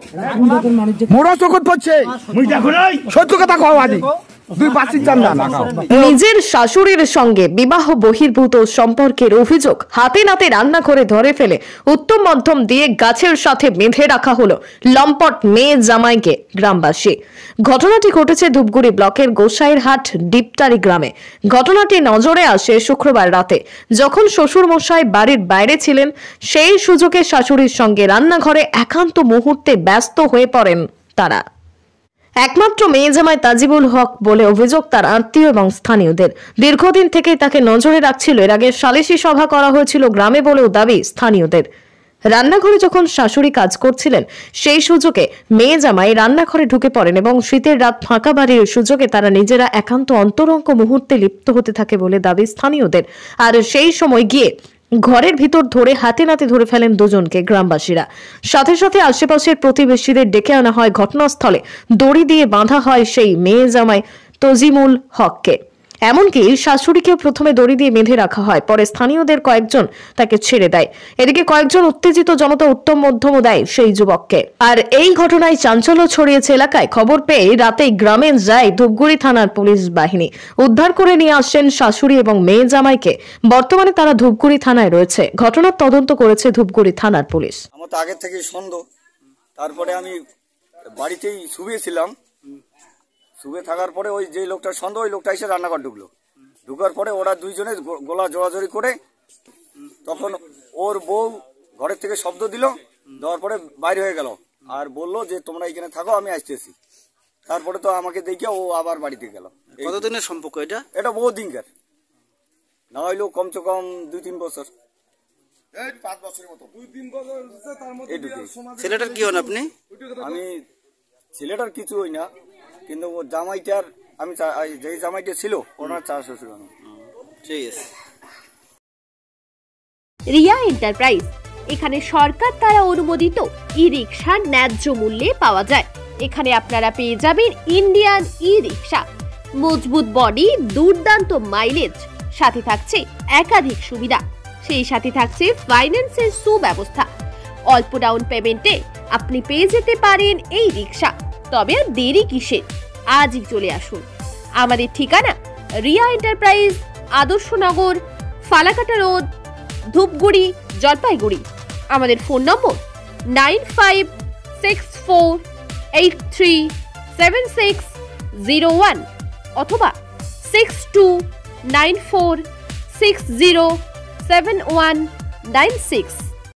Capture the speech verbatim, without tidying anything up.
মোড়া চোখত পড়ছে সত্য কথা কও আদি নিজের শাশুড়ির সঙ্গে বিবাহ বহির্ভূত সম্পর্কের অভিযোগ হাতে নাতে রান্না করে ধরে ফেলে উত্তম মধ্যম দিয়ে গাছের সাথে বেঁধে রাখা হলো লম্পট মেয়ে জামাইকে গ্রামবাসী। ঘটনাটি ঘটেছে ধূপগুড়ি ব্লকের গোসাইরহাট ডিপটারি গ্রামে। ঘটনাটি নজরে আসে শুক্রবার রাতে, যখন শ্বশুর মশাই বাড়ির বাইরে ছিলেন। সেই সুযোগে শাশুড়ির সঙ্গে রান্নাঘরে একান্ত মুহূর্তে ব্যস্ত হয়ে পড়েন তারা। একমাত্র মেয়ে জামাই তাজিবুল হক বলে অভিযোগ তার আত্মীয় এবং স্থানীয়দের। দীর্ঘদিন থেকেই তাকে নজরে রাখছিল। এর আগে সালিশি সভা করা হয়েছিল গ্রামে বলেও দাবি স্থানীয়দের। রান্নাঘরে যখন শাশুড়ি কাজ করছিলেন, সেই সুযোগে মেয়ে জামাই রান্নাঘরে ঢুকে পড়েন এবং শীতের রাত ফাঁকা বাড়ির সুযোগে তারা নিজেরা একান্ত অন্তরঙ্গ মুহূর্তে লিপ্ত হতে থাকে বলে দাবি স্থানীয়দের। আর সেই সময় গিয়ে ঘরের ভিতর ধরে হাতে নাতে ধরে ফেলেন দুজনকে গ্রামবাসীরা। সাথে সাথে আশেপাশের প্রতিবেশীদের ডেকে আনা হয় ঘটনাস্থলে। দড়ি দিয়ে বাঁধা হয় সেই মেয়ে জামাই তজিমুল হককে। এমনকি শাশুড়িকেও প্রথমে দড়ি দিয়ে বেঁধে রাখা হয়, পরে স্থানীয়দের কয়েকজন তাকে ছেড়ে দেয়। এদিকে কয়েকজন উত্তেজিত জনতা উত্তম মধ্যমও দেয় সেই যুবককে। আর এই ঘটনায় চাঞ্চল্য ছড়িয়েছে এলাকায়। খবর পেয়ে রাতেই গ্রামে যায় ধূপগুড়ি থানার পুলিশ বাহিনী। উদ্ধার করে নিয়ে আসেন শাশুড়ি এবং মেয়ে জামাইকে। বর্তমানে তারা ধূপগুড়ি থানায় রয়েছে। ঘটনার তদন্ত করেছে ধূপগুড়ি থানার পুলিশ। আমার তো আগে থেকে সন্দেহ, তারপরে আমি বাড়িতেই শুয়েছিলাম। শুয়ে থাকার পরে ওই যে লোকটা সন্দেহ, ওই লোকটা এসে রান্নাঘর ঢুকলো। ঢুকার পরে ওরা দুইজনে গোলা জোড়াজোড়ি করে, তখন ওর বউ ঘরের থেকে শব্দ দিল, দেওয়ার পরে বাইরে হয়ে গেল আর বললো যে তোমরা এখানে থাকো, আমি আসতেছি। তারপরে তো আমাকে দেখে ও আবার বাড়িতে গেল। কতদিনের সম্পর্ক এটা? এটা বহু দিনকার, না হইলেও কমসে কম দুই তিন বছর। ছেলেটার কি হন আপনি? আমি ছেলেটার কিছু হই না, কিন্তু ও জামাইটার, আমি যে জামাইটা ছিল ওনার চার শ্বশুর। ঠিক আছে। রিয়া এন্টারপ্রাইজ, এখানে সরকার দ্বারা অনুমোদিত ই রিক্সা ন্যায্য মূল্যে পাওয়া যায়। এখানে আপনারা পেয়ে যাবেন ইন্ডিয়ান ই রিক্সা, মজবুত বডি, দুর্দান্ত মাইলেজ, সাথে থাকছে একাধিক সুবিধা। সেই সাথে থাকছে ফাইন্যান্সের সুব্যবস্থা। অল্প ডাউন পেমেন্টে আপনি পেয়ে যেতে পারেন এই রিক্সা। তবে আর দেরি কিসের, আজই চলে আসুন। আমাদের ঠিকানা রিয়া এন্টারপ্রাইজ, আদর্শনগর, ফালাকাটা রোড, ধূপগুড়ি, জলপাইগুড়ি। আমাদের phone number nine five six four eight three seven six zero one অথবা six two nine four six zero seven one nine six.